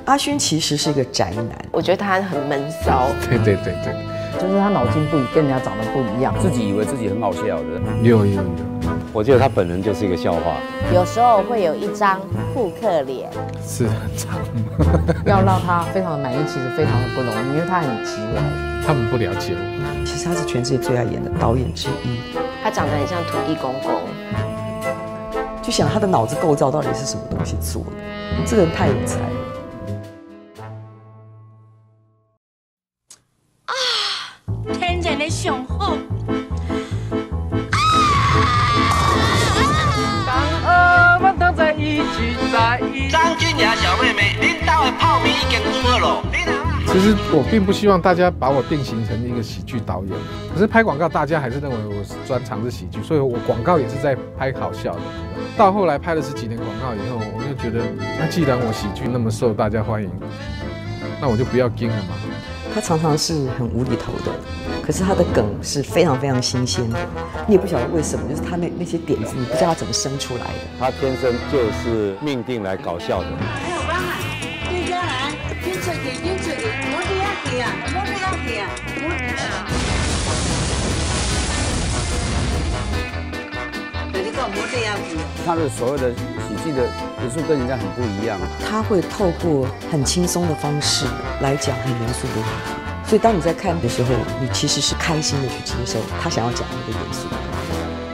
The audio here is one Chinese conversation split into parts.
阿勋其实是一个宅男， 我觉得他很闷骚。 对， 就是他脑筋跟人家长得不一样， 自己以为自己很好笑的。 有。 我觉得他本人就是一个笑话。 有时候会有一张扑克脸， 是很长。 要让他非常的满意，其实非常的不容易，因为他很直歪。 他们不了解我。 其实他是全世界最爱演的导演之一。 他长得很像土地公公。 就想他的脑子构造到底是什么东西做的？这个人太有才了。 天然的上好。 张君雅小妹妹，恁家的泡面已经煮好了。 其实我并不希望大家把我定型成一个喜剧导演，可是拍广告大家还是认为我专长是喜剧，所以我广告也是在拍好笑的。到后来拍了10几年广告以后，我就觉得，那既然我喜剧那么受大家欢迎，那我就不要盯了嘛。 他常常是很无厘头的，可是他的梗是非常非常新鲜的，你也不晓得为什么，就是他那些点子，你不知道他怎么生出来的。 他天生就是命定来搞笑的。 还有帮啊，对家来，紧出去，我不要去啊， 他的所谓的喜剧的元素跟人家很不一样。 他会透过很轻松的方式来讲很严肃的话题，所以当你在看的时候，你其实是开心的去接受他想要讲那个严肃的话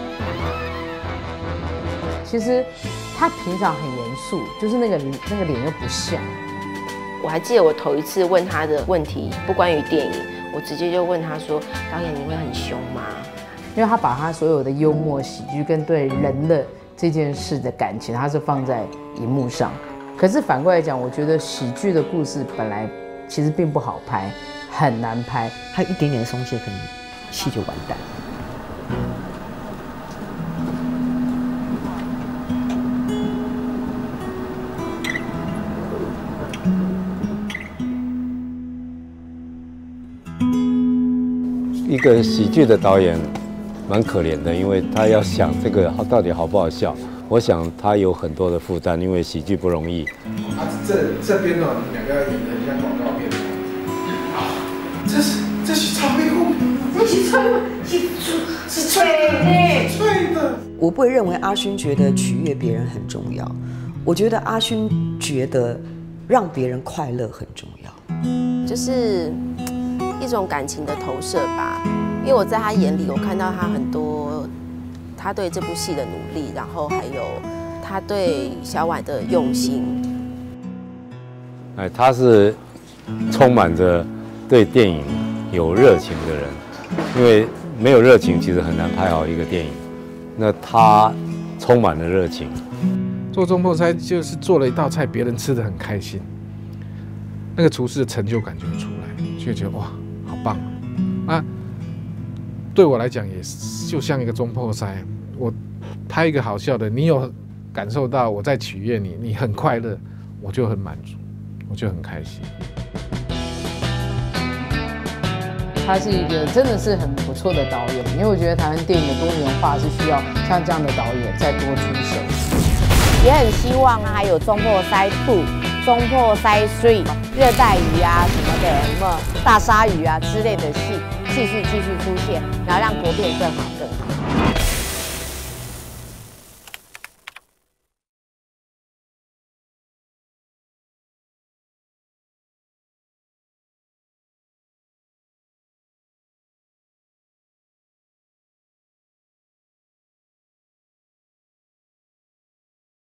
题。 其实他平常很严肃，就是那个脸又不像。 我还记得我头一次问他的问题，不关于电影，我直接就问他说：“导演，你会很凶吗？” 因为他把他所有的幽默、喜剧跟对人的这件事的感情，他是放在荧幕上。可是反过来讲，我觉得喜剧的故事本来其实并不好拍，很难拍。 他一点点的松懈，可能戏就完蛋。 一个喜剧的导演蛮可怜的，因为他要想这个到底好不好笑。我想他有很多的负担，因为喜剧不容易。 这边呢，你们2个要演的很像广告片。这是草莓红，是脆的。 我不会认为阿勋觉得取悦别人很重要，我觉得阿勋觉得让别人快乐很重要， 就是一种感情的投射吧。因为我在他眼里，我看到他很多他对这部戏的努力，然后还有他对小婉的用心。 他是充满着对电影有热情的人，因为没有热情其实很难拍好一个电影。那他充满了热情。 做中破塞就是做了一道菜，别人吃得很开心，那个厨师的成就感就会出来，就觉得哇，好棒啊！对我来讲也就像一个中破塞，我拍一个好笑的，你有感受到我在取悦你，你很快乐，我就很满足，我就很开心。 他是一个真的是很不错的导演，因为我觉得台湾电影的多元化是需要像这样的导演再多出手。 也很希望啊，还有中破塞2、中破塞3、热带鱼啊什么的，什么大鲨鱼啊之类的戏，继续出现，然后让国片更好更好。